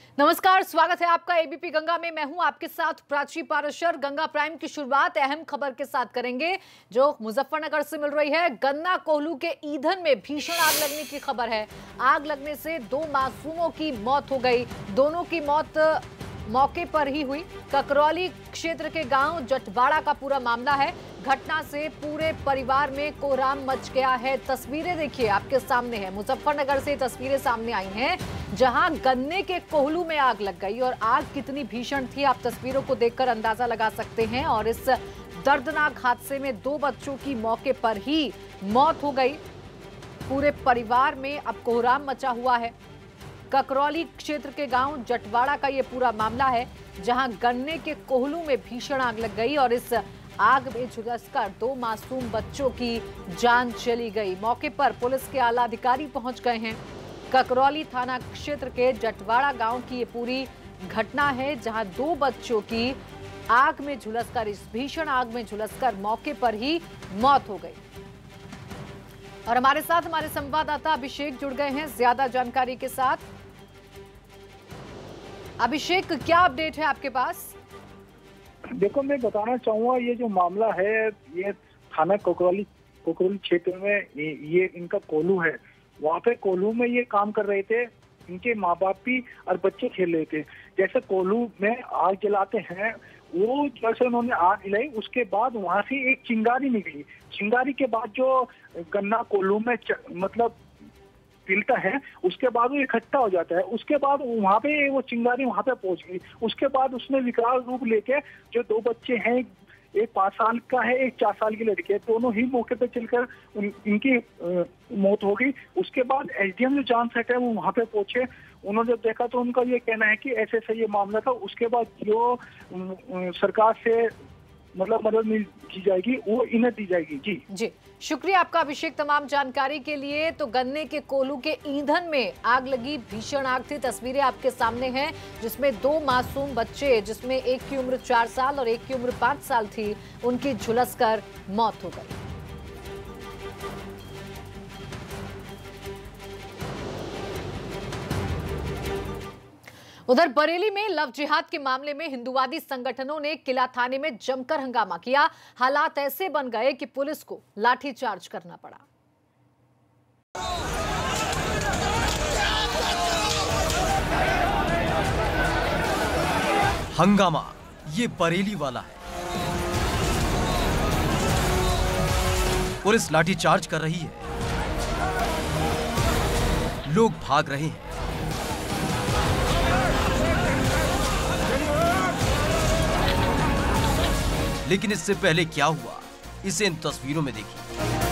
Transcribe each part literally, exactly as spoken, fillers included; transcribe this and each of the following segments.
नमस्कार, स्वागत है आपका एबीपी गंगा में। मैं हूं आपके साथ प्राची पाराशर। गंगा प्राइम की शुरुआत अहम खबर के साथ करेंगे जो मुजफ्फरनगर से मिल रही है। गन्ना कोल्हू के ईंधन में भीषण आग लगने की खबर है। आग लगने से दो मासूमों की मौत हो गई। दोनों की मौत मौके पर ही हुई। ककरौली क्षेत्र के गांव जटवाड़ा का पूरा मामला है। घटना से पूरे परिवार में कोहराम मच गया है। तस्वीरें देखिए आपके सामने है। मुजफ्फरनगर से तस्वीरें सामने आई हैं जहां गन्ने के कोल्हू में आग लग गई और आग कितनी भीषण थी आप तस्वीरों को देखकर अंदाजा लगा सकते हैं। और इस दर्दनाक हादसे में दो बच्चों की मौके पर ही मौत हो गई। पूरे परिवार में अब कोहराम मचा हुआ है। ककरौली क्षेत्र के गांव जटवाड़ा का ये पूरा मामला है जहां गन्ने के कोल्हू में भीषण आग लग गई और इस आग में झुलसकर दो मासूम बच्चों की जान चली गई। मौके पर पुलिस के आला अधिकारी पहुंच गए हैं। ककरौली थाना क्षेत्र के जटवाड़ा गांव की ये पूरी घटना है जहां दो बच्चों की आग में झुलसकर इस भीषण आग में झुलसकर मौके पर ही मौत हो गई। और हमारे साथ हमारे संवाददाता अभिषेक जुड़ गए हैं ज्यादा जानकारी के साथ। अभिषेक, क्या अपडेट है आपके पास? देखो, मैं बताना चाहूंगा ये जो मामला है ये थाना कोकरौली कोकरौली क्षेत्र में ये, ये इनका कोल्हू है। वहाँ पे कोल्हू में ये काम कर रहे थे। इनके माँ बाप भी और बच्चे खेल रहे थे। जैसे कोल्हू में आग जलाते हैं वो जैसे उन्होंने आग जलाई उसके बाद वहाँ से एक चिंगारी निकली। चिंगारी के बाद जो गन्ना कोल्हू में च, मतलब पिलता है उसके बाद वो इकट्ठा हो जाता है। उसके बाद वहाँ पे वो चिंगारी वहाँ पे पहुंच गई। उसके बाद उसने विकराल रूप लेके जो दो बच्चे हैं, एक पाँच साल का है, एक चार साल की लड़की है, दोनों ही मौके पे चलकर इनकी मौत हो गई। उसके बाद एसडीएम जो जान सेट है वो वहाँ पे पहुंचे। उन्होंने देखा तो उनका ये कहना है कि ऐसे ऐसे ये मामला था। उसके बाद जो सरकार से मतलब मदद मिल की जाएगी वो इन्हें दी जाएगी। जी जी, शुक्रिया आपका अभिषेक तमाम जानकारी के लिए। तो गन्ने के कोल्हू के ईंधन में आग लगी, भीषण आग थी। तस्वीरें आपके सामने हैं जिसमें दो मासूम बच्चे, जिसमें एक की उम्र चार साल और एक की उम्र पांच साल थी, उनकी झुलसकर मौत हो गई। उधर बरेली में लव जिहाद के मामले में हिंदुवादी संगठनों ने किला थाने में जमकर हंगामा किया। हालात ऐसे बन गए कि पुलिस को लाठीचार्ज करना पड़ा। हंगामा ये बरेली वाला है। पुलिस लाठीचार्ज कर रही है, लोग भाग रहे हैं। लेकिन इससे पहले क्या हुआ इसे इन तस्वीरों में देखिए।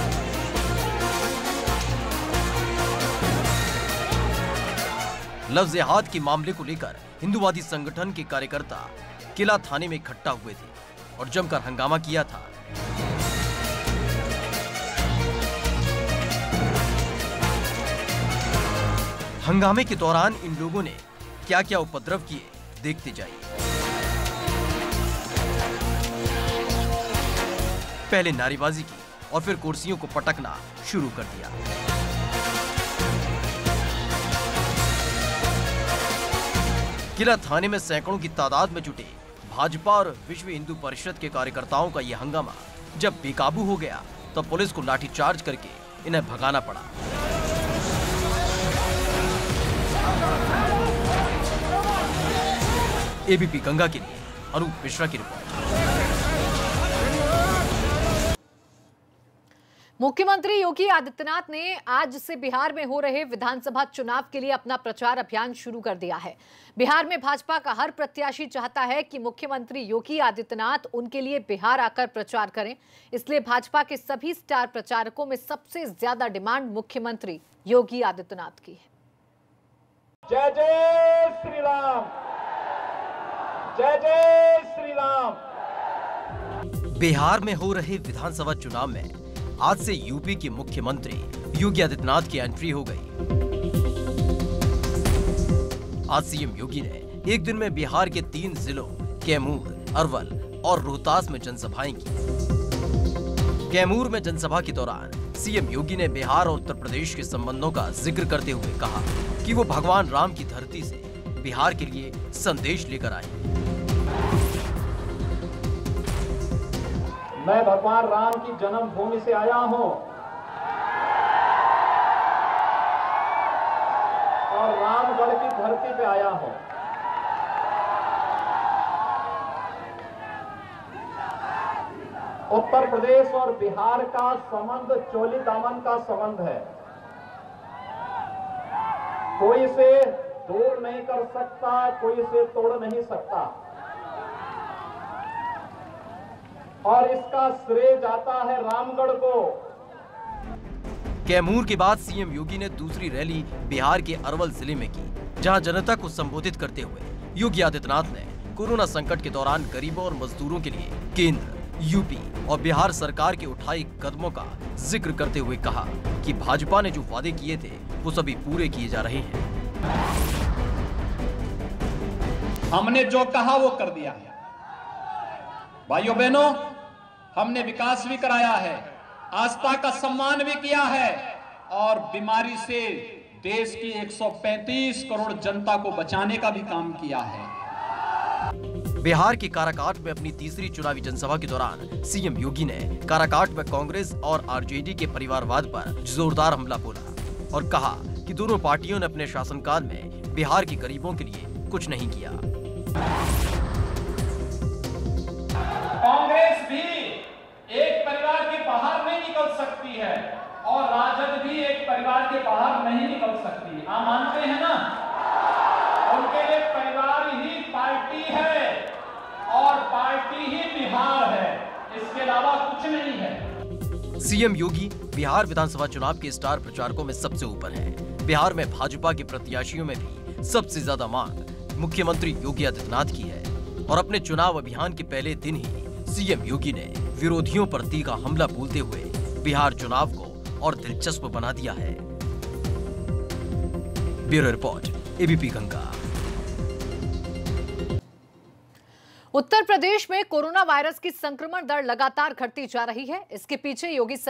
लव जिहाद के मामले को लेकर हिंदुवादी संगठन के कार्यकर्ता किला थाने में इकट्ठा हुए थे और जमकर हंगामा किया था। हंगामे के दौरान इन लोगों ने क्या क्या उपद्रव किए देखते जाइए। पहले नारेबाजी की और फिर कुर्सियों को पटकना शुरू कर दिया। किला थाने में सैकड़ों की तादाद में जुटे भाजपा और विश्व हिंदू परिषद के कार्यकर्ताओं का यह हंगामा जब बेकाबू हो गया तो पुलिस को लाठीचार्ज करके इन्हें भगाना पड़ा। एबीपी गंगा के लिए अनूप मिश्रा की रिपोर्ट। मुख्यमंत्री योगी आदित्यनाथ ने आज से बिहार में हो रहे विधानसभा चुनाव के लिए अपना प्रचार अभियान शुरू कर दिया है। बिहार में भाजपा का हर प्रत्याशी चाहता है कि मुख्यमंत्री योगी आदित्यनाथ उनके लिए बिहार आकर प्रचार करें। इसलिए भाजपा के सभी स्टार प्रचारकों में सबसे ज्यादा डिमांड मुख्यमंत्री योगी आदित्यनाथ की है। जय जय श्री राम, जय जय श्री राम। बिहार में हो रहे विधानसभा चुनाव में आज से यूपी के मुख्यमंत्री योगी आदित्यनाथ की एंट्री हो गई। आज सीएम योगी ने एक दिन में बिहार के तीन जिलों कैमूर, अरवल और रोहतास में जनसभाएं की। कैमूर में जनसभा के दौरान सीएम योगी ने बिहार और उत्तर प्रदेश के संबंधों का जिक्र करते हुए कहा कि वो भगवान राम की धरती से बिहार के लिए संदेश लेकर आए। मैं भगवान राम की जन्मभूमि से आया हूं और रामगढ़ की धरती पे आया हूं। उत्तर प्रदेश और बिहार का संबंध चोली दामन का संबंध है। कोई इसे दूर नहीं कर सकता, कोई इसे तोड़ नहीं सकता और इसका श्रेय जाता है रामगढ़ को। कैमूर के बाद सीएम योगी ने दूसरी रैली बिहार के अरवल जिले में की, जहां जनता को संबोधित करते हुए योगी आदित्यनाथ ने कोरोना संकट के दौरान गरीबों और मजदूरों के लिए केंद्र, यूपी और बिहार सरकार के उठाए कदमों का जिक्र करते हुए कहा कि भाजपा ने जो वादे किए थे वो सभी पूरे किए जा रहे हैं। हमने जो कहा वो कर दिया है। भाइयों बहनों, हमने विकास भी कराया है, आस्था का सम्मान भी किया है और बीमारी से देश की एक सौ पैंतीस करोड़ जनता को बचाने का भी काम किया है। बिहार के काराकाट में अपनी तीसरी चुनावी जनसभा के दौरान सीएम योगी ने काराकाट में कांग्रेस और आरजेडी के परिवारवाद पर जोरदार हमला बोला और कहा कि दोनों पार्टियों ने अपने शासनकाल में बिहार के गरीबों के लिए कुछ नहीं किया। कांग्रेस भी एक परिवार के बाहर नहीं निकल सकती है और राजद भी एक परिवार के बाहर नहीं निकल सकती। आप मानते हैं ना? उनके लिए परिवार ही पार्टी है और पार्टी ही बिहार है, इसके अलावा कुछ नहीं है। सीएम योगी बिहार विधानसभा चुनाव के स्टार प्रचारकों में सबसे ऊपर हैं। बिहार में भाजपा के प्रत्याशियों में भी सबसे ज्यादा मांग मुख्यमंत्री योगी आदित्यनाथ की है और अपने चुनाव अभियान के पहले दिन ही सीएम योगी ने विरोधियों पर तीखा हमला बोलते हुए बिहार चुनाव को और दिलचस्प बना दिया है। Bureau report, ABP Ganga. Uttar Pradesh में कोरोना वायरस की संक्रमण दर लगातार घटती जा रही है। इसके पीछे योगी